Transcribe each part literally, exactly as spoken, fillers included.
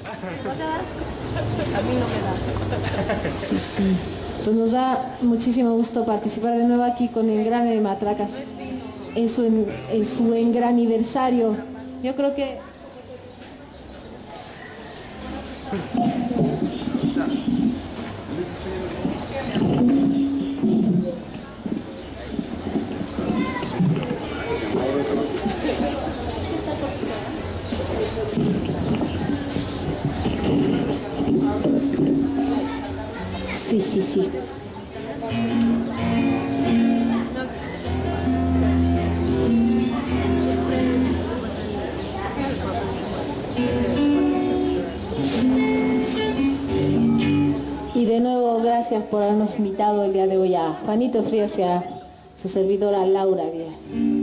¿No te da asco? A mí no me da asco. Sí, sí. Pues nos da muchísimo gusto participar de nuevo aquí con Engrane de Matracas en su, en, en su engraniversario. Yo creo que... Sí, sí, sí. Y de nuevo, gracias por habernos invitado el día de hoy a Juanito Frías y a su servidora Laura Díaz.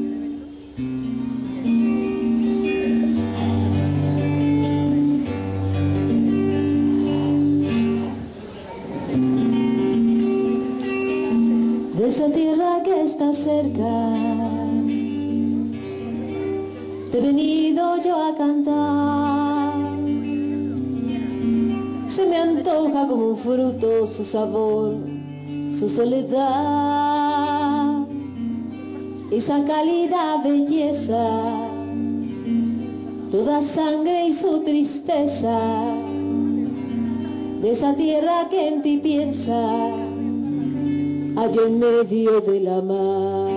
De esa tierra que está cerca, te he venido yo a cantar. Se me antoja como un fruto su sabor, su soledad, esa cálida belleza, toda sangre y su tristeza, de esa tierra que en ti piensa, allá en medio de la mar.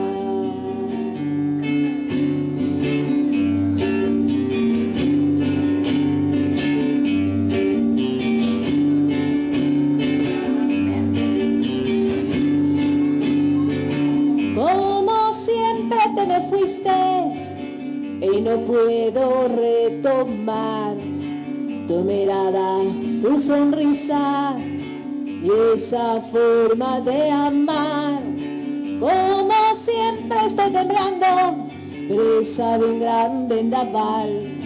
Como siempre te me fuiste y no puedo retomar tu mirada, tu sonrisa y esa forma de amar. Como siempre estoy temblando, presa de un gran vendaval,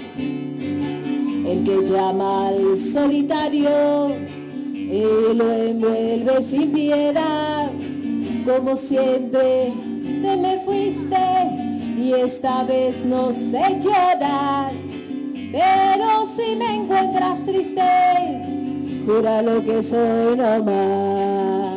el que llama al solitario y lo envuelve sin piedad. Como siempre te me fuiste y esta vez no sé llorar, pero si me encuentras triste, jura lo que soy nomás.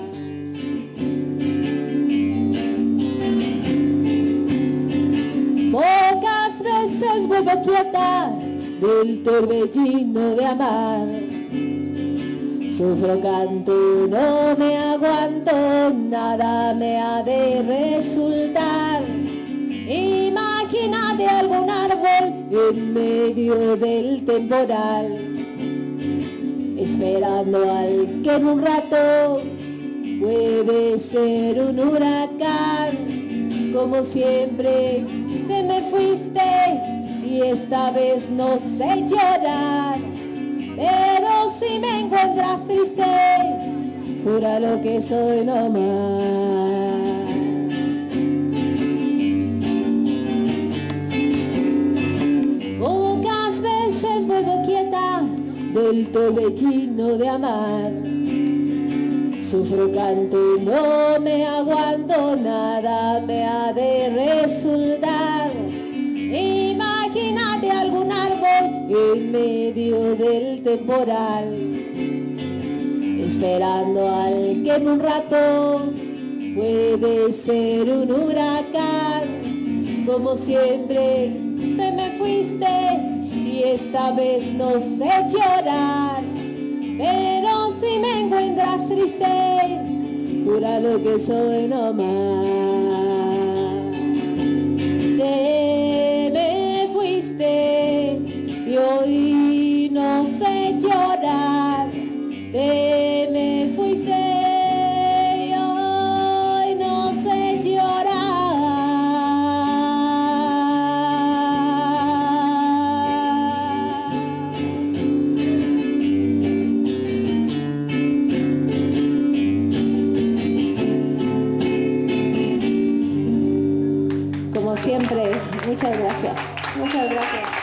Pocas veces vuelvo quieta del torbellino de amar. Sufro, canto, no me aguanto, nada me ha de resultar. Imagínate algún árbol en medio del temporal, esperando al que en un rato puede ser un huracán. Como siempre te me fuiste y esta vez no sé llorar, pero si me encuentras triste, jura lo que soy nomás. Pocas veces vuelvo quieta del torbellino de amar. Sufro, canto y no me aguanto, nada me ha de resultar. Imagínate algún árbol en medio del temporal, esperando al que en un rato puede ser un huracán. Como siempre te me fuiste y esta vez no sé llorar, pero si me encuentras triste, jura lo que soy nomás. Te me fuiste y hoy no sé llorar. Te me fuiste y hoy no sé llorar. Como siempre, muchas gracias. Muchas gracias.